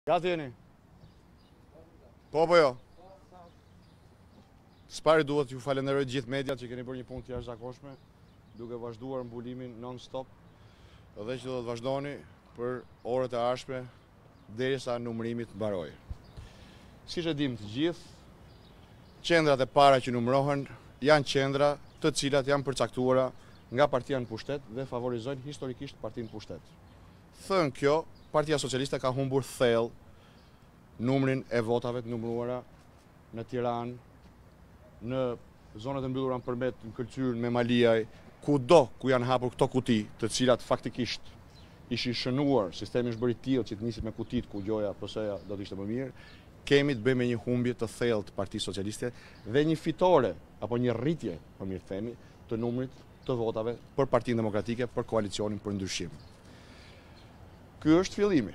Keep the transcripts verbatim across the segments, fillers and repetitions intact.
Gati jeni? Po po jo? Spari duhet ju falenderoj gjithë mediat që keni bërë një punë të jashtëzakonshme, duke vazhduar mbulimin non-stop dhe që do të vazhdoni për orët e ardhshme derisa numërimi të mbarojë. Siç e dim të gjithë, qendrat e para që numërohen janë qendra të cilat janë përcaktuara nga partia në pushtet dhe favorizojnë historikisht partinë në pushtet. Thënë kjo, Partia Socialiste ka humbur thellë numrin e votave të numëruara në Tiranë, në zonat e mbyllura përmet në Këlqyr, me Maliaj, kudo ku janë hapur këto kuti, të cilat faktikisht ishin shënuar, sistemi është bërë i tillë që të nisit me kutit ku gjoja P S-ja do të ishte më mirë, kemi të bëjmë me një humbje të thellë të Partisë Socialiste dhe një fitore apo një rritje, për mirë themi, të numrit të votave për Partinë Demokratike, për koalicionin për ndryshim. Ky është fillimi.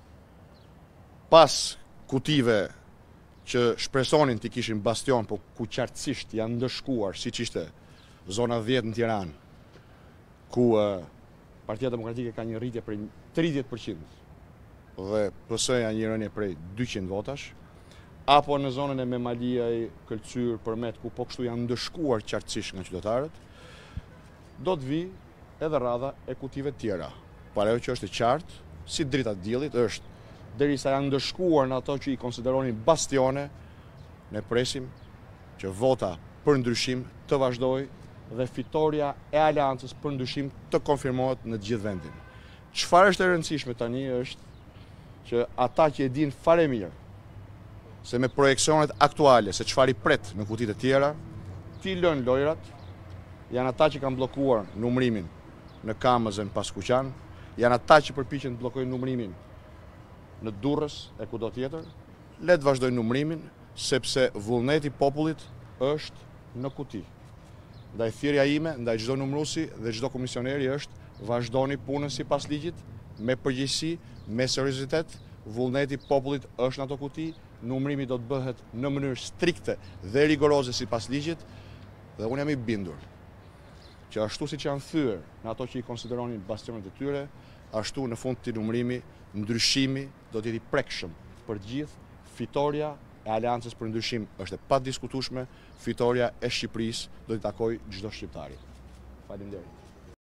Pas kutive që shpresonin të kishin bastion, po ku qartësisht janë ndëshkuar, siç ishte zona dhjetë në Tiranë, ku uh, Partia Demokratike ka një rritje prej tridhjetë përqind dhe P S-ja një rënje prej dyqind votash, apo në zonën e Memaliaj, Këlqyr, Përmet, ku po kështu janë ndëshkuar qartësisht nga qytetarët, do të vi edhe radha e kutive tjera. Para ajo që është e qartë, si drita e diellit, është derisa janë ndëshkuar në ato që i konsideronin bastione, ne presim që vota për ndryshim të vazhdoj dhe fitoria e aleancës për ndryshim të konfirmohet në gjithë vendin. Çfarë është e rëndësishme tani është që ata që e dinë fare mirë se me projeksionet aktuale se çfarë i pret në kutitë e tjera, ti lën lojrat, janë ata që kanë bllokuar numërimin në Kamëzën pas Kuqan, janë ata që përpiqen të bllokojnë numërimin në Durrës e kudo tjetër, le të vazhdojnë numërimin, sepse vullneti i popullit është në kuti. Ndaj thirrja ime, ndaj çdo numëruesi dhe çdo komisioneri është vazhdoni punën sipas ligjit, me përgjegjësi, me seriozitet, vullneti i popullit është në ato kuti, numërimi do të bëhet në mënyrë strikte dhe rigoroze sipas ligjit, dhe unë jam i bindur që ashtu siç janë thyer në ato që i konsideronin bastionet e tyre, ashtu në fund të numërimi, ndryshimi do të jetë i prekshëm për gjithë. Fitoria e Aleancës për Ndryshim është e padiskutueshme, fitoria e Shqipërisë do t'i takojë çdo shqiptari. Faleminderit.